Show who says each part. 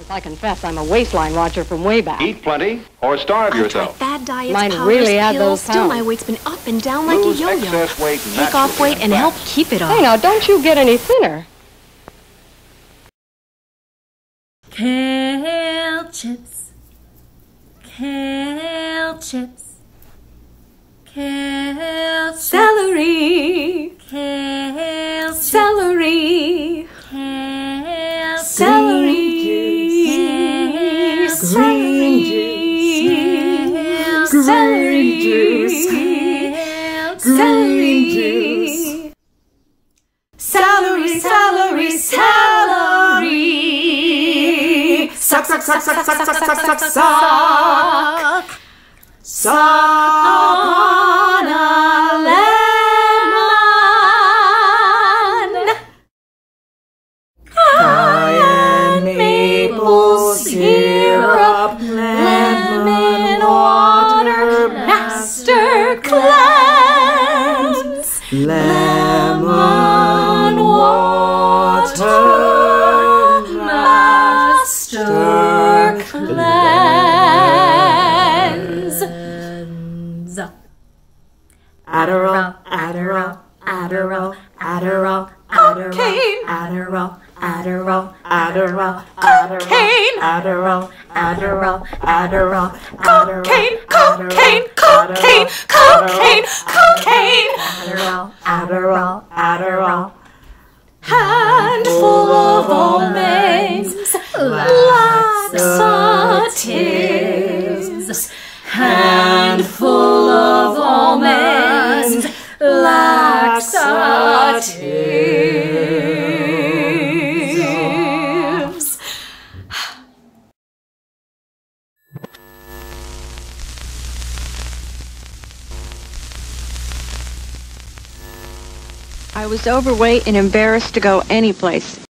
Speaker 1: Because I confess I'm a waistline watcher from way back.
Speaker 2: Eat plenty or starve yourself.
Speaker 3: Tried fad diets,
Speaker 1: Mine
Speaker 3: powders,
Speaker 1: really add
Speaker 3: pills.
Speaker 1: those
Speaker 3: Still, my
Speaker 1: pounds.
Speaker 3: weight's been up and down like
Speaker 2: Lose
Speaker 3: a yo-yo.
Speaker 2: excess weight
Speaker 3: Take off
Speaker 2: naturally
Speaker 3: weight and
Speaker 2: fast.
Speaker 3: help keep it off.
Speaker 1: Hey, now, don't you get any thinner.
Speaker 4: Kale chips, kale chips, kale chips,
Speaker 3: Celery,
Speaker 4: kale chips,
Speaker 3: celery,
Speaker 4: kale chips,
Speaker 3: celery,
Speaker 4: kale
Speaker 3: celery,
Speaker 4: kale
Speaker 3: celery
Speaker 4: juice,
Speaker 3: juice,
Speaker 4: kale
Speaker 3: celery juice, celery, celery, celery. Suck, suck, suck, suck, suck, suck, suck, suck, suck. Suck on a lemon. Cayenne maple syrup, lemon water, master cleanse. Lemon water, master cleanse. Adderall, Adderall, Adderall, Adderall, cocaine, Adderall, Adderall, Adderall, cocaine, Adderall, Adderall, Adderall, cocaine, cocaine, cocaine, cocaine, cocaine, Adderall, Adderall, Adderall. Handful of almonds, laxatives. Handful of almonds, laxatives.
Speaker 1: I was overweight and embarrassed to go anyplace.